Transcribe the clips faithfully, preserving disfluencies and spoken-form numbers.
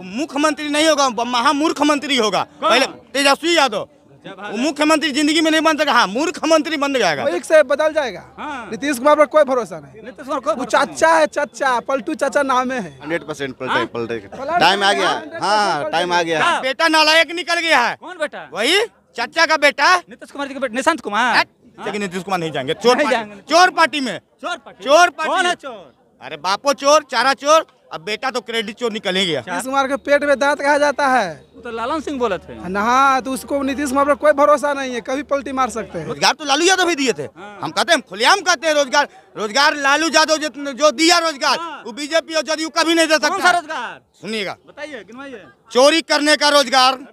मुख्यमंत्री नहीं होगा, महामूर्खमंत्री होगा। पहले तेजस्वी यादव मुख्यमंत्री जिंदगी में नहीं बन सका, हाँ मूर्खमंत्री बन जाएगा, एक से बदल जाएगा। हाँ। नीतीश कुमार पर कोई भरोसा नहीं, नीतीश कुमार वो चाचा है, चाचा पलटू चाचा नाम है। हंड्रेड परसेंट पलटे पलटे टाइम आ गया। हाँ टाइम आ गया। बेटा नालायक निकल गया है। कौन बेटा? वही चाचा का बेटा नीतीश कुमार जी का बेटा निशांत कुमार। लेकिन नीतीश कुमार नहीं जाएंगे, चोर चोर पार्टी में, चोर पार्टी चोर पार्टी। कौन है चोर? अरे बापो चोर, चारा चोर, अब बेटा तो क्रेडिट चोर निकल ही गया। नीतीश कुमार के पेट में दांत कहा जाता है, तो लालन सिंह बोले थे ना, तो उसको नीतीश कुमार पर कोई भरोसा नहीं है, कभी पलटी मार सकते हैं। रोजगार तो लालू यादव भी दिए थे। हम कहते हैं, खुलेआम कहते हैं रोजगार, रोजगार लालू यादव जो दिया रोजगार वो बीजेपी और जदयू कभी नहीं दे सकता। रोजगार सुनिएगा, बताइए, गिनवाइए। चोरी करने का रोजगार,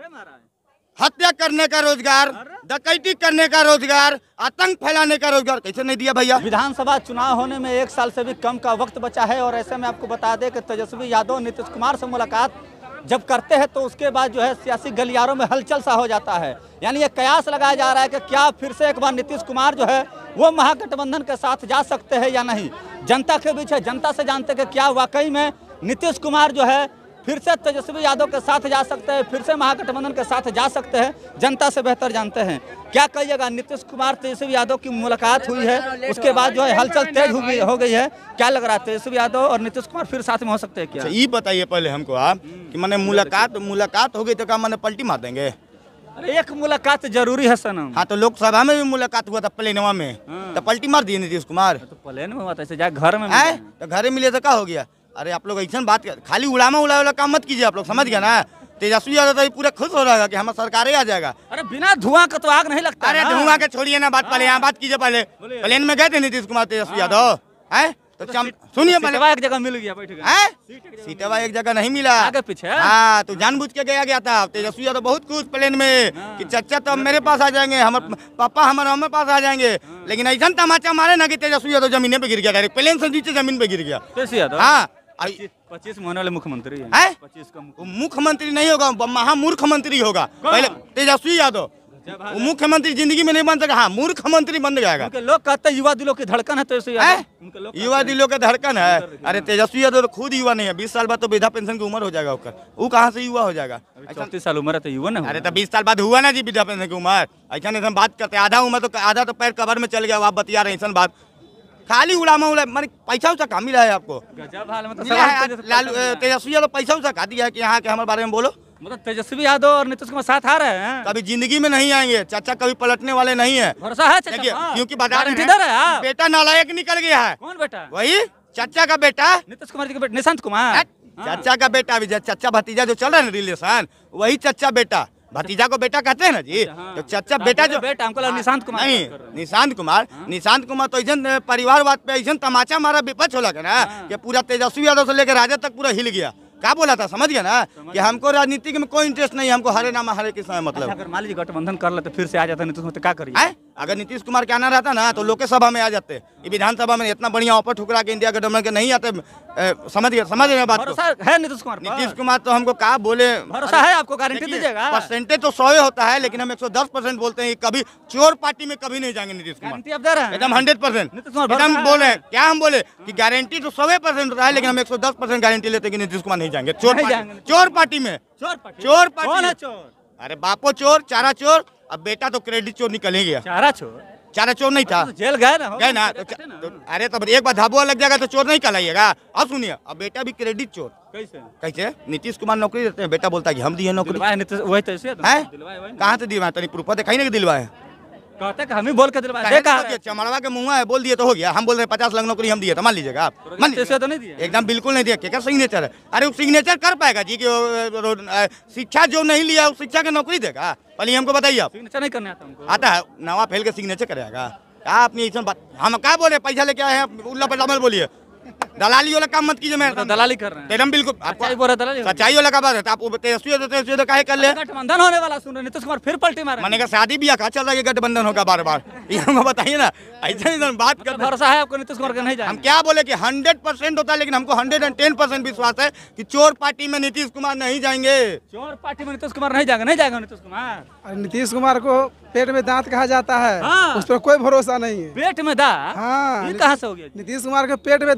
हत्या करने का रोजगार, डकैती करने का रोजगार, आतंक फैलाने का रोजगार कैसे नहीं दिया भैया? विधानसभा चुनाव होने में एक साल से भी कम का वक्त बचा है और ऐसे में आपको बता दें कि तेजस्वी यादव नीतीश कुमार से मुलाकात जब करते हैं तो उसके बाद जो है सियासी गलियारों में हलचल सा हो जाता है। यानी ये कयास लगाया जा रहा है कि क्या फिर से एक बार नीतीश कुमार जो है वो महागठबंधन के साथ जा सकते हैं या नहीं। जनता के बीच है, जनता से जानते कि क्या वाकई में नीतीश कुमार जो है फिर से तेजस्वी यादव के साथ जा सकते हैं, फिर से महागठबंधन के साथ जा सकते हैं। जनता से बेहतर जानते हैं। क्या कहिएगा, नीतीश कुमार तेजस्वी यादव की मुलाकात हुई है, उसके बाद जो है हलचल तेज हो गई हो गई है, क्या लग रहा है तेजस्वी यादव और नीतीश कुमार फिर साथ में हो सकते हैं क्या? ये बताइए पहले हमको आप कि मैंने मुलाकात मुलाकात हो गई तो क्या मैंने पलटी मार देंगे? अरे एक मुलाकात जरूरी है सनम। हाँ तो लोकसभा में भी मुलाकात हुआ था प्लेनवा में, तो पलटी मार दिए नीतीश कुमार। तो प्लेन में हुआ था, जाए घर में है तो घरे मिले तो क्या हो गया? अरे आप लोग ऐसा बात कर, खाली उड़ामा उड़ा वाला काम मत कीजिए आप लोग, समझ गया ना? तेजस्वी यादव तो पूरा खुश हो रहा है कि हमारा सरकार आ जाएगा। अरे बिना धुआं का तो आग नहीं लगता। अरे धुआं के छोड़िए ना बात, पहले यहाँ बात कीजिए। पहले प्लेन में गए थे नीतीश कुमार तेजस्वी यादव, है तो सुनिए पहले एक जगह मिल गया, बैठ गए। सीटेवा एक जगह नहीं मिला, आगे पीछे। हाँ तो जानबूझ के गया गया था तेजस्वी यादव बहुत खुश प्लेन में कि चाचा तो मेरे पास आ जाएंगे, हमारे पापा हमारे हमारे पास आ जाएंगे। लेकिन ऐसा तमाचा मारे ना कि तेजस्वी यादव जमीन पे गिर गया, डायरेक्ट प्लेन से नीचे जमीन पे गिर गया। हाँ पच्चीस महीने वाले मुख्यमंत्री है, मुख्यमंत्री नहीं होगा, महामूर्खमंत्री होगा। पहले तेजस्वी यादव मुख्यमंत्री जिंदगी में नहीं बन सका, हाँ मूर्खमंत्री बन जाएगा। लोग कहते हैं युवा दिलों की धड़कन है तेजस्वी यादव। युवा दिलों की धड़कन है। अरे तेजस्वी यादव तो खुद युवा नहीं है, बीस साल बाद तो वृद्धा पेंशन की उम्र हो जाएगा उसका, वो कहाँ से युवा हो जाएगा? चौंतीस साल उम्र है तो युवा ना। अरे तो बीस साल बाद हुआ ना जी वृद्धा पेंशन की उम्र। ऐसा नहीं बात करते, आधा उम्र तो आधा तो पैर कबर में चल गया, आप बतिया रहे ऐसा बात। खाली उड़ामा उड़ा, मैंने पैसा उसा कहाँ मिला है आपको? लालू तेजस्वी यादव पैसा उसा कहा दिया है कि यहाँ के हमारे बारे में बोलो? मतलब तेजस्वी यादव और नीतीश कुमार साथ आ रहे हैं, कभी जिंदगी में नहीं आएंगे। चाचा कभी पलटने वाले नहीं है, भरोसा है चाचा? क्योंकि बता रहे हैं बेटा नालायक निकल गया है। कौन बेटा? वही चाचा का बेटा नीतीश कुमार जी का बेटा निशांत कुमार। चाचा का बेटा भी, चाचा भतीजा जो चल रहा है ना रिलेशन, वही चाचा बेटा। भतीजा को बेटा कहते हैं ना जी, तो चाचा बेटा जो बेटा हमको लगा निशांत कुमार नहीं, निशांत कुमार निशांत कुमार तो ऐसा परिवारवाद पे ऐसा तमाचा मारा विपक्ष होला ना कि पूरा तेजस्वी यादव से लेकर राजा तक पूरा हिल गया। क्या बोला था समझ गया ना कि हमको राजनीति में कोई इंटरेस्ट नहीं, हमको हरे नाम हरे किसान मतलब। अगर मान लीजिए गठबंधन कर लेते फिर से आ जाता नीतीश कुमार तो क्या करिए? अगर नीतीश कुमार के आना रहता ना तो लोकसभा में आ जाते, ये विधानसभा में इतना बढ़िया ऑफर ठुकरा के इंडिया गठबंधन के नहीं आते। समझ गए समझ गए बात? भरोसा है नीतीश कुमार? नीतीश कुमार तो हमको क्या बोले, भरोसा है आपको? गारंटी दीजिएगा? परसेंटेज तो सौ होता है, लेकिन हम एक सौ दस परसेंट बोलते हैं कभी चोर पार्टी में कभी नहीं जाएंगे नीतीश कुमार। एकदम हंड्रेड परसेंट एकदम बोल रहे हैं। क्या हम बोले कि गारंटी तो सौ परसेंट होता है, लेकिन हम एक सौ दस परसेंट गारंटी लेते हैं कि नीतीश कुमार नहीं जाएंगे चोर चोर पार्टी में। चोर पार्टी? चोर पार्टी कौन है चोर? अरे बापो चोर, चारा चोर, अब बेटा तो क्रेडिट चोर निकल ही गया। चारा चोर? चारा चोर नहीं था, जेल गए ना गए ना तो, तो अरे तो एक बार धाबुआ लग जाएगा तो चोर नहीं कहलाइएगा। अब सुनिए, अब बेटा भी क्रेडिट चोर। कैसे कैसे? नीतीश कुमार नौकरी देते हैं, बेटा बोलता है कि हम दिए नौकरी। वही तो ऐसे है, कहाँ से दिलवाए? तनी प्रूफ दिखाई नहीं दिलवाए, कहते कि हम ही बोल के दिलवाए। चमड़वा के मुँह है बोल दिए तो हो गया। हम बोल रहे हैं पचास लाख नौकरी हम दिए, तो मान लीजिएगा आप? मान लीजिए तो नहीं दिया? एकदम बिल्कुल नहीं दिया। क्या सिग्नेचर है? अरे वो सिग्नेचर कर पाएगा जी कि शिक्षा जो नहीं लिया उस शिक्षा की नौकरी देगा? पहले हमको बताइए। आप सिग्नेचर नहीं करने आता हमको? आता है, नवा फैल के सिग्नेचर करेगा क्या? अपनी ऐसा बात हम क्या बोले? पैसा लेके आए हैं, उल्ला पल्ला मत बोलिए। दलाली वाला काम मत कीजिए। मैं तो दलाली कर रहे हैं एकदम बिल्कुल। सच्चाई बोल रहे हैं, सच्चाई वाला का बात है। आप तेजस्वी तेजस्वी तो काहे कर ले? गठबंधन होने वाला सुन रहे नीतीश कुमार फिर पलटी मारे। मैंने कहा शादी ब्याह का चल रहा है, गठबंधन होगा बार बार, ये हमको बताइए ना। ऐसा नहीं बात कर, भरोसा है आपको नीतीश कुमार का नहीं जाए? हम क्या बोले कि हंड्रेड परसेंट होता है, लेकिन हमको हंड्रेड एंड टेन परसेंट विश्वास है कि चोर पार्टी में नीतीश कुमार नहीं जाएंगे। चोर पार्टी में नीतीश कुमार नहीं जाएगा? नहीं जाएगा नीतीश कुमार। नीतीश कुमार को पेट में दांत कहा जाता है, उस पर कोई भरोसा नहीं है। पेट में दांत? हाँ, कहाँ से हो गया? नीतीश कुमार के पेट में दांत कहा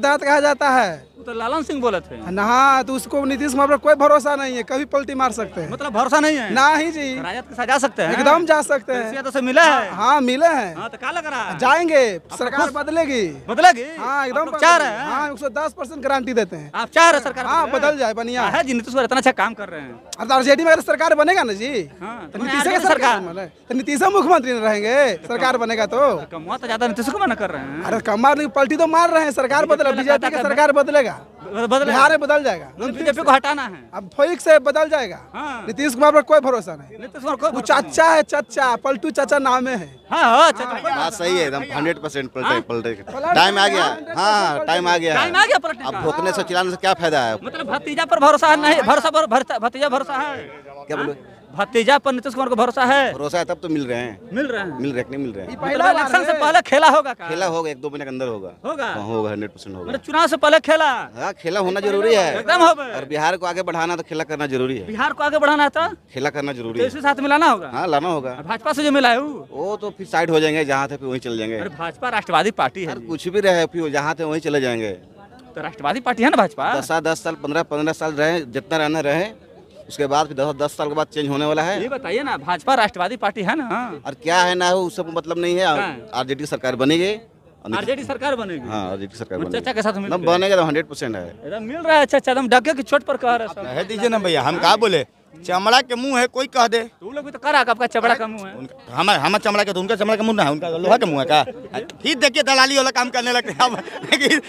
जाता है। तो लालन सिंह बोले थे ना, तो उसको नीतीश कुमार पर कोई भरोसा नहीं है, कभी पलटी मार सकते हैं। मतलब भरोसा नहीं है ना ही जी, राजद के साथ जा सकते हैं, एकदम जा सकते हैं। सियासत से मिला है। हाँ मिले हैं। हाँ, तो क्या लग रहा है जाएंगे, सरकार बदलेगी। बदलेगी? हाँ एकदम चाह रहे हैं। हाँ, एक सौ दस परसेंट गारंटी देते हैं। आप चाह रहे हैं सरकार हाँ बदल जाए, बढ़िया है जी। नीतीश कुमार इतना अच्छा काम कर रहे हैं, अब आरजेडी में अगर सरकार बनेगा ना जी, हाँ, तो तो नीतीश आरजेडी का सरकार बने, तो नीतीश मुख्यमंत्री नहीं रहेंगे, सरकार बनेगा तो। कमुआ तो ज्यादा नीतीश कुमार न कर रहे हैं। अरे कमार पलटी तो मार रहे हैं, सरकार बदले, बीजेपी की सरकार बदलेगा, बदले बिहार में बदल जाएगा। बीजेपी को हटाना है, अब ठीक से बदल जाएगा। हाँ। नीतीश कुमार पर कोई भरोसा नहीं। नीतीश कुमार को वो चाचा है, चाचा पलटू चाचा नामे है। हाँ हाँ, अच्छा, अच्छा। बात सही है एकदम हंड्रेड परसेंट पलटे पलटे टाइम आ गया। हाँ टाइम आ गया टाइम आ गया पलटने अब का। भोंकने से चिल्लाने से क्या फायदा है। मतलब भतीजा पर भरोसा नहीं, भरोसा पर भरता- भतीजा भरोसा है। क्या बोले, भतीजा पर नीतीश कुमार को भरोसा है, भरोसा है तब तो मिल रहे हैं, मिल रहे हैं। मिल रहे कि नहीं मिल रहे हैं। मतलब इलेक्शन से पहले खेला होगा का? खेला होगा, एक दो महीने के अंदर होगा होगा? हाँ, होगा हंड्रेड परसेंट होगा। मतलब चुनाव से पहले खेला हाँ खेला होना जरूरी है एकदम हो गए। और बिहार को आगे बढ़ाना तो खेला करना जरूरी है। बिहार को आगे बढ़ाना था खेला करना जरूरी तो है। इसी साथ मिलाना होगा। हाँ लाना होगा। भाजपा से जो मिला है वो वो तो फिर साइड हो जाएंगे, जहाँ थे फिर वहीं चले जाएंगे। अरे भाजपा राष्ट्रवादी पार्टी है जी। कुछ भी रहे फिर जहाँ थे वहीं चले जाएंगे। तो राष्ट्रवादी पार्टी है ना भाजपा। दस साल दस साल पंद्रह पंद्रह साल रहे, जितना रहना रहे, उसके बाद फिर दस दस साल के बाद चेंज होने वाला है। ये बताइए ना, भाजपा राष्ट्रवादी पार्टी है ना। और क्या है ना हो उससे मतलब नहीं है। आरजेडी सरकार बनेगी, आरजेडी सरकार बनेगी। हाँ आरजेडी सरकार चाचा बनेगी, के साथ मिल मतलब बनेगा तो हंड्रेड परसेंट है। एकदम मिल रहा है। अच्छा अच्छा, एकदम डगे की चोट पर कह रहे हैं। कह दीजिए ना भैया, हम क्या बोले, चमड़ा के मुंह है कोई कह दे। तू लोग भी तो करा, आपका चबड़ा का मुंह है। उनका हमारा हमारा चमड़ा के, तो उनका चमड़ा का मुंह ना है, उनका लोहा का मुंह है का। फिर देखिए दलाली वाला काम करने लगते हैं आप। लेकिन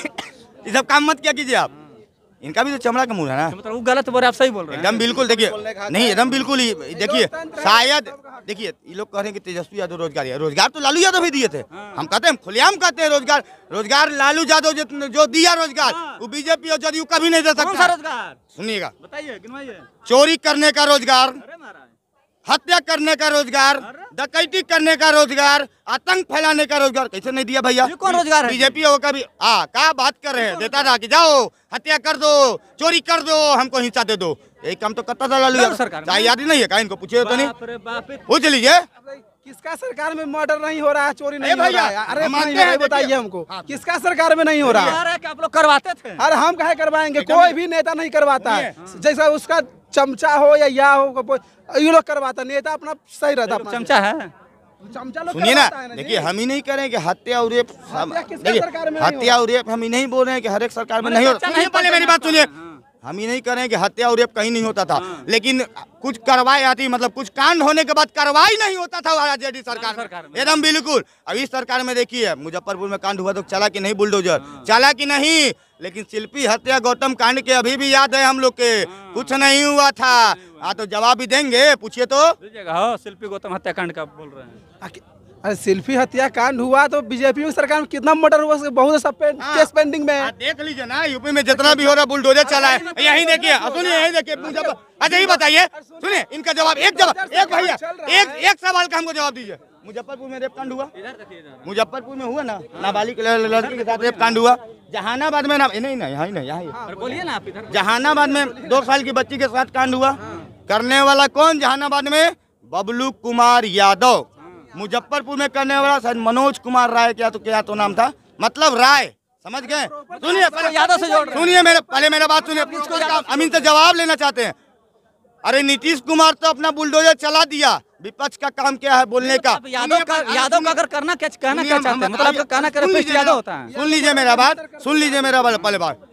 ये सब काम मत क्या कीजिए आप, इनका भी तो चमड़ा का मुंह है ना। मतलब वो गलत बोल रहे, आप सही बोल रहे हैं। एकदम बिल्कुल देखिए, नहीं एकदम बिल्कुल ही देखिए, शायद देखिए ये लोग कह रहे हैं कि तेजस्वी यादव रोजगार है, रोजगार तो लालू यादव भी दिए थे। हम कहते हैं, खुलेआम कहते हैं रोजगार, रोजगार लालू यादव जो, जो दिया रोजगार, वो बीजेपी और जदयू कभी नहीं दे कौन सा सकता। रोजगार सुनिएगा, बताइए, गिनवाइए। चोरी करने का रोजगार, अरे महाराज, हत्या करने का रोजगार, डकैती करने का रोजगार, आतंक फैलाने का रोजगार, कैसे नहीं दिया भैया। ये कौन रोजगार है? बीजेपी हो कभी आ क्या बात कर रहे हैं, देता था कि जाओ हत्या कर दो, चोरी कर दो, हमको हिस्सा दे दो, यही काम तो करता था लालू यादव। सरकार चाहे याद ही नहीं है क्या इनको, पूछिए तो नहीं, बाप रे बाप रे। पूछ लीजिए। किसका सरकार में मर्डर नहीं हो रहा है, चोरी नहीं अरे हो भैया, रहा है? अरे हम मानते नहीं, हैं, बताइए देखिए। हमको, किसका सरकार में नहीं हो रहा है? कह रहे हैं कि आप लोग करवाते थे। अरे हम काहे करवाएंगे, कोई भी नेता नहीं करवाता है। जैसा उसका चमचा हो या या हो, कोई- ये लोग करवाता, नेता अपना सही रहता अपना। चमचा है। चमचा लोग सुनिए ना, करवाता है ना देखिए जी। हम ही नहीं करें कि हत्या और रेप, हम- हत्या किसका देखिए सरकार में नहीं हत्या और रेप हम ही नहीं बोल रहे हैं कि हर एक सरकार में मतलब नहीं हो। सच्चा सुनिए नहीं पहले पता मेरी बात है। सुनिए, हाँ। हम ही नहीं करें कि हत्या और रेप कहीं नहीं होता था, लेकिन कुछ कार्रवाई आती, मतलब कुछ कांड होने के बाद कार्रवाई नहीं होता था आरजेडी सरकार सरकार में। एकदम बिल्कुल। अब इस सरकार में देखिए, मुजफ्फरपुर में कांड हुआ तो चला कि नहीं बुलडोजर, चला कि नहीं, लेकिन शिल्पी हत्या गौतम कांड के अभी भी याद है हम लोग के, कुछ नहीं हुआ था। हाँ तो जवाब भी देंगे, पूछिए तो। दीजिएगा। हाँ, शिल्पी गौतम हत्याकांड का बोल रहे हैं। अरे सेल्फी हत्याकांड हुआ तो बीजेपी की सरकार में कितना मर्डर हुआ, बहुत सब पे- हाँ। केस पेंडिंग में है। हाँ, देख लीजिए ना, यूपी में जितना भी हो रहा बुलडोजर चला है, यही देखिए, सुनिए यही देखिए मुजफ्फर। अच्छा ये बताइए, सुनिए इनका जवाब, एक जवाब, एक भैया, एक एक सवाल का हमको जवाब दीजिए। मुजफ्फरपुर में रेप कांड हुआ, मुजफ्फरपुर में हुआ ना, नाबालिग लड़की के साथ रेप कांड हुआ। जहानाबाद में ना, नहीं नहीं यहाँ नहीं यहाँ, बोलिए ना आप इधर। जहानाबाद में दो साल की बच्ची के साथ कांड हुआ। करने वाला कौन जहानाबाद में? बबलू कुमार यादव। मुजफ्फरपुर में करने वाला शायद मनोज कुमार राय, क्या तो क्या तो नाम था, मतलब राय, समझ गए। सुनिए पहले, यादव से जोड़ रहे हैं। सुनिए मेरे पहले मेरा बात सुनिए, हम इनसे जवाब लेना चाहते हैं। अरे नीतीश कुमार तो अपना बुलडोजर चला दिया, विपक्ष का काम क्या है बोलने का। आप यादव का, यादव का अगर करना क्या कहना क्या चाहते हैं, मतलब आपका कहना कर सुन रहे लीजिए यादव मेरा- होता है। सुन लीजिए मेरा बात, सुन लीजिए मेरा बात, पहले बात।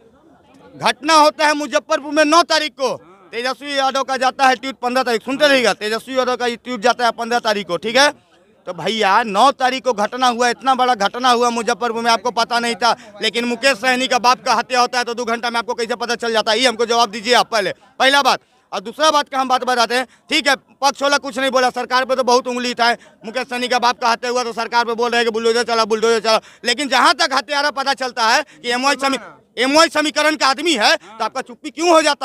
घटना होता है मुजफ्फरपुर में नौ तारीख को, तेजस्वी यादव का जाता है ट्वीट पंद्रह तारीख, सुनते रहिएगा, तेजस्वी यादव का ट्वीट जाता है पंद्रह तारीख को, ठीक है। तो भैया नौ तारीख को घटना हुआ, इतना बड़ा घटना हुआ मुजफ्फरपुर में, आपको पता नहीं था, लेकिन मुकेश सहनी का बाप का हत्या होता है तो दो घंटा में आपको कैसे पता चल जाता है, ये हमको जवाब दीजिए आप पहले, पहला बात। और दूसरा बात का हम बात बताते हैं, ठीक है पक्ष वाला कुछ नहीं बोला, सरकार पे तो बहुत उंगली था, मुकेश सहनी का बाप का हत्या हुआ तो सरकार पे बोल रहे हैं कि बुलडोजर चला बुलडोजर चला, लेकिन जहां तक हत्यारा पता चलता है कि एमओआई समी एमओआई समीकरण का आदमी है, तो आपका चुप्पी क्यों हो जाता है?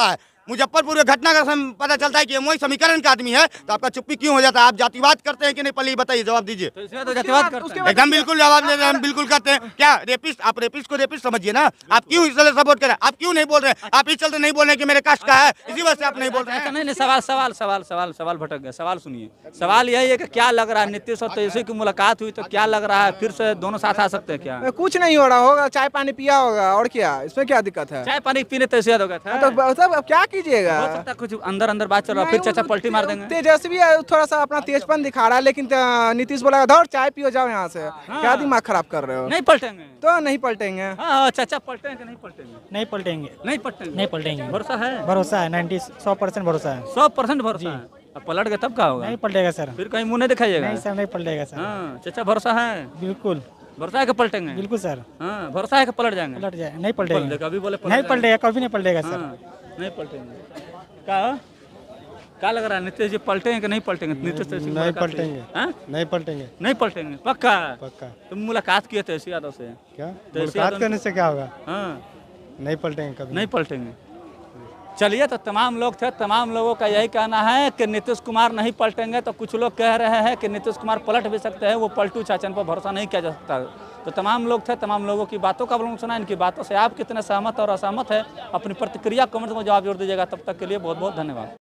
मुजफ्फरपुर के घटना का सम- पता चलता है कि वही समीकरण का आदमी है, तो आपका चुप्पी क्यों हो जाता है? आप जातिवाद करते हैं कि नहीं? पहले ये बताइए, जवाब दीजिए। तो इसमें तो जातिवाद करते हैं। एकदम बिल्कुल जवाब दे रहे हैं, हम बिल्कुल करते हैं। क्या रेपिस्ट, आप रेपिस्ट को रेपिस्ट समझिए ना? आप क्यों इस तरह सपोर्ट कर रहे हैं? आप क्यों नहीं बोल रहे हैं? आप इस चलते नहीं बोल रहे कि मेरे कास्ट का है, इसी वजह से आप नहीं बोल रहे अच्छा हैं। नहीं नहीं, सवाल सवाल सवाल सवाल सवाल भटक गया। सवाल सुनिए, सवाल यही है कि क्या लग रहा है, नीतीश और तेजस्वी की मुलाकात हुई तो क्या लग रहा है, फिर से दोनों साथ आ सकते हैं क्या? कुछ नहीं हो रहा होगा, चाय पानी पिया होगा और क्या, इसमें क्या दिक्कत है? चाय पानी पीने तेजस्वी हो गया था, तो सब अब क्या कीजिएगा? हो सकता है कुछ अंदर अंदर बात चल रहा है, फिर चाचा पलटी मार देंगे। तेजस्वी थोड़ा सा अपना तेजपन दिखा रहा है, लेकिन त- नीतीश बोला दौड़ चाय पियो जाओ यहाँ से। क्या दिमाग खराब कर रहे हो? नहीं पलटेंगे तो नहीं पलटेंगे। हाँ हाँ, चाचा पलटेंगे कि नहीं पलटेंगे? नहीं पलटेंगे, नहीं पलटेंगे, नहीं पलटेंगे। भरोसा है? भरोसा है, नाइन्टी सौ परसेंट भरोसा है। सौ परसेंट भरोसा है। अब पलट गए तब क्या होगा? नहीं पलटेगा सर, फिर कहीं मुंह नहीं दिखाइएगा। नहीं सर, नहीं पलटेगा सर। हाँ चाचा भरोसा है, बिल्कुल भरोसा है कि पलटेंगे? बिल्कुल सर, हाँ भरोसा है कि पलट जाएंगे? पलट जाए, नहीं पलटेगा, कभी बोले पलट नहीं जाएंगे। पलटेगा, कभी नहीं पलटेगा सर। हाँ, नहीं पलटेंगे। क्या क्या लग रहा है, नीतीश जी पलटेंगे कि नहीं पलटेंगे? नीतीश तेजस्वी की नहीं मुलाकात हुई। पलटेंगे। हाँ? नहीं पलटेंगे। नहीं पलटेंगे पक्का? पक्का। तुम मुलाकात किए तेजस्वी यादव से? क्या तेजस्वी मुलाकात यादव करने से क्या होगा? हाँ नहीं पलटेंगे कभी। नहीं पलटेंगे। चलिए, तो तमाम लोग थे, तमाम लोगों का यही कहना है कि नीतीश कुमार नहीं पलटेंगे। तो कुछ लोग कह रहे हैं कि नीतीश कुमार पलट भी सकते हैं, वो पलटू चाचन पर भरोसा नहीं किया जा सकता। तो तमाम लोग थे, तमाम लोगों की बातों का अवलोकन सुना। इनकी बातों से आप कितने सहमत और असहमत है, अपनी प्रतिक्रिया कमेंट में जवाब जोड़ दीजिएगा। तब तक के लिए बहुत बहुत धन्यवाद।